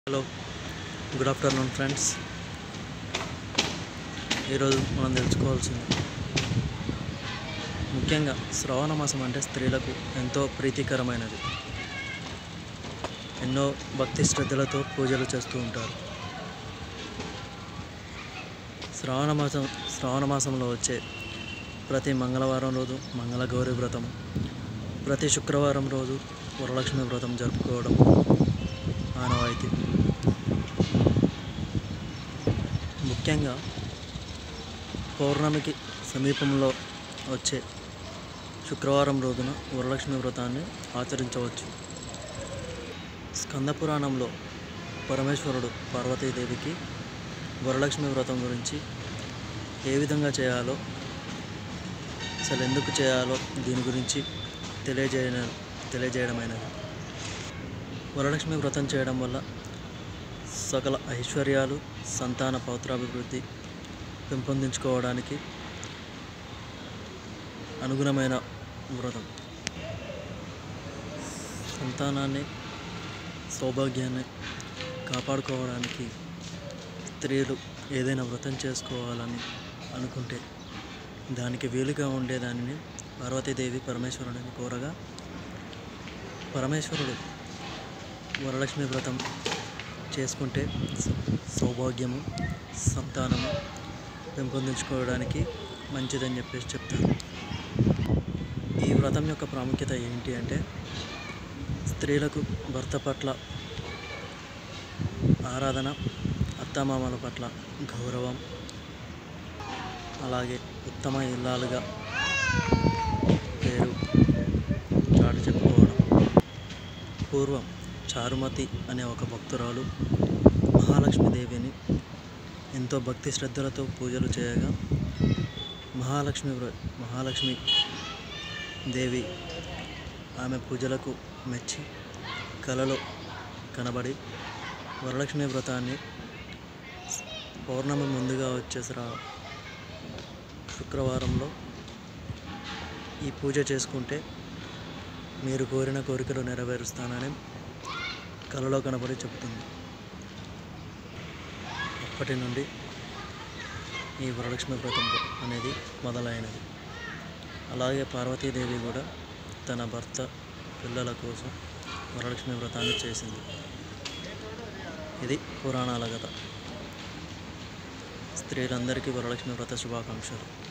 Hello, good afternoon friends. ఈరోజు మనం తెలుసుకోవాల్సింది ముఖ్యంగా శ్రావణ మాసం అంటే స్త్రీలకు ఎంతో ప్రీతికరమైనది. ఎన్నో భక్తి శ్రద్ధలతో పూజలు చేస్తూ ఉంటారు. శ్రావణ మాసంలో వచ్చే ప్రతి మంగళవారం రోజు మంగళగౌరి వ్రతం, ప్రతి శుక్రవారం రోజు వరలక్ష్మి వ్రతం జరుపుకోవడం ఆనవాయితీ. ముఖ్యంగా పౌర్ణమికి సమీపంలో వచ్చే శుక్రవారం రోజున వరలక్ష్మి వ్రతాన్ని ఆచరించవచ్చు. స్కంద పురాణంలో పరమేశ్వరుడు పార్వతీదేవికి వరలక్ష్మి వ్రతం గురించి ఏ విధంగా చేయాలో, అసలు ఎందుకు చేయాలో దీని గురించి తెలియజేయడమైనది. వరలక్ష్మి వ్రతం చేయడం వల్ల సకల ఐశ్వర్యాలు, సంతాన పౌత్రాభివృద్ధి పెంపొందించుకోవడానికి అనుగుణమైన వ్రతం. సంతానాన్ని, సౌభాగ్యాన్ని కాపాడుకోవడానికి స్త్రీలు ఏదైనా వ్రతం చేసుకోవాలని అనుకుంటే దానికి వీలుగా ఉండేదానిని పార్వతీదేవి పరమేశ్వరుడిని కోరగా, పరమేశ్వరుడు వరలక్ష్మి వ్రతం చేసుకుంటే సౌభాగ్యము, సంతానము పెంపొందించుకోవడానికి మంచిదని చెప్పేసి చెప్తారు. ఈ వ్రతం యొక్క ప్రాముఖ్యత ఏంటి అంటే, స్త్రీలకు భర్త పట్ల ఆరాధన, అత్తమామల పట్ల గౌరవం, అలాగే ఉత్తమ ఇల్లాలుగా పేరు చాటి చెప్పుకోవడం. పూర్వం చారుమతి అనే ఒక భక్తురాలు మహాలక్ష్మీదేవిని ఎంతో భక్తి శ్రద్ధలతో పూజలు చేయగా, మహాలక్ష్మి దేవి ఆమె పూజలకు మెచ్చి కలలో కనబడి వరలక్ష్మి వ్రతాన్ని పౌర్ణమి ముందుగా వచ్చే శుక్రవారంలో ఈ పూజ చేసుకుంటే మీరు కోరిన కోరికలు నెరవేరుస్తానని కలలో కనబడి చెబుతుంది. అప్పటి నుండి ఈ వరలక్ష్మి వ్రతం అనేది మొదలైనది. అలాగే పార్వతీదేవి కూడా తన భర్త, పిల్లల కోసం వరలక్ష్మి వ్రతాన్ని చేసింది. ఇది పురాణాల కథ. స్త్రీలందరికీ వరలక్ష్మి వ్రత శుభాకాంక్షలు.